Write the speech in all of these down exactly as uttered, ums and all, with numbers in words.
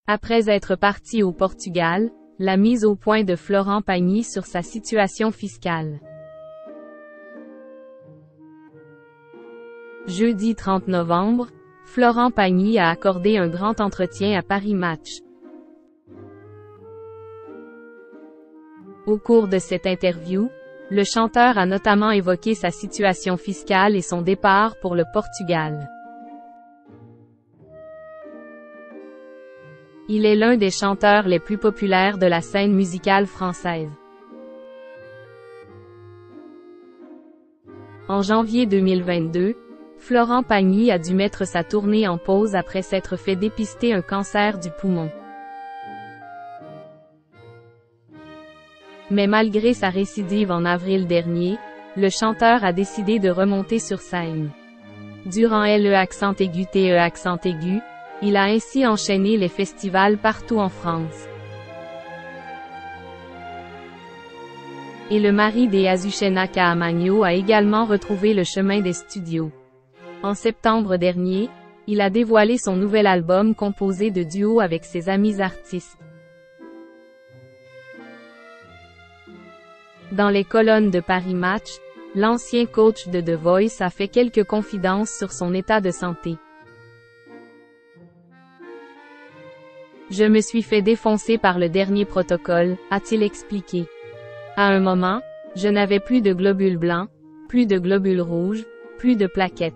Après être parti au Portugal, la mise au point de Florent Pagny sur sa situation fiscale. Jeudi trente novembre, Florent Pagny a accordé un grand entretien à Paris Match. Au cours de cette interview, le chanteur a notamment évoqué sa situation fiscale et son départ pour le Portugal. Il est l'un des chanteurs les plus populaires de la scène musicale française. En janvier deux mille vingt-deux, Florent Pagny a dû mettre sa tournée en pause après s'être fait dépister un cancer du poumon. Mais malgré sa récidive en avril dernier, le chanteur a décidé de remonter sur scène. Durant le accent aigu T E accent aigu, il a ainsi enchaîné les festivals partout en France. Et le mari d'Azucena Caamaño a également retrouvé le chemin des studios. En septembre dernier, il a dévoilé son nouvel album composé de duos avec ses amis artistes. Dans les colonnes de Paris Match, l'ancien coach de The Voice a fait quelques confidences sur son état de santé. Je me suis fait défoncer par le dernier protocole, a-t-il expliqué. À un moment, je n'avais plus de globules blancs, plus de globules rouges, plus de plaquettes.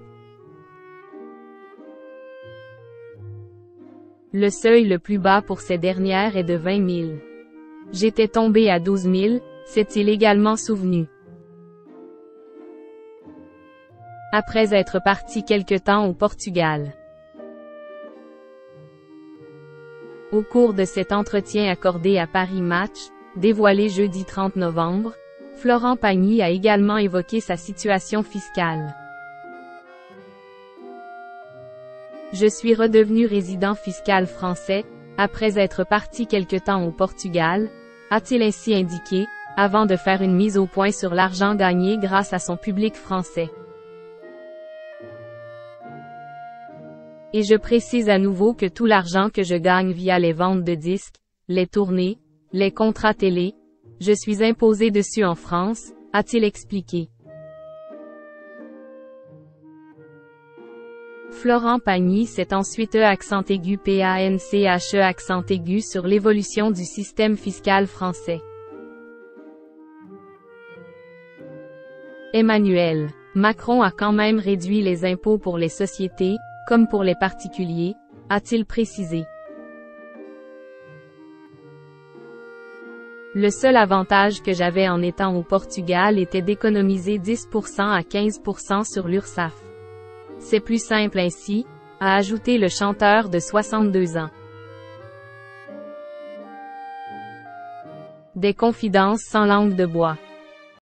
Le seuil le plus bas pour ces dernières est de vingt mille. J'étais tombé à douze mille, s'est-il également souvenu. Après être parti quelque temps au Portugal. Au cours de cet entretien accordé à Paris Match, dévoilé jeudi trente novembre, Florent Pagny a également évoqué sa situation fiscale. Je suis redevenu résident fiscal français, après être parti quelque temps au Portugal, a-t-il ainsi indiqué, avant de faire une mise au point sur l'argent gagné grâce à son public français. Et je précise à nouveau que tout l'argent que je gagne via les ventes de disques, les tournées, les contrats télé, je suis imposé dessus en France, a-t-il expliqué. Florent Pagny s'est ensuite E accent aigu P A N C H E accent aigu sur l'évolution du système fiscal français. Emmanuel Macron a quand même réduit les impôts pour les sociétés, comme pour les particuliers, a-t-il précisé. Le seul avantage que j'avais en étant au Portugal était d'économiser dix pour cent à quinze pour cent sur l'URSSAF. C'est plus simple ainsi, a ajouté le chanteur de soixante-deux ans. Des confidences sans langue de bois.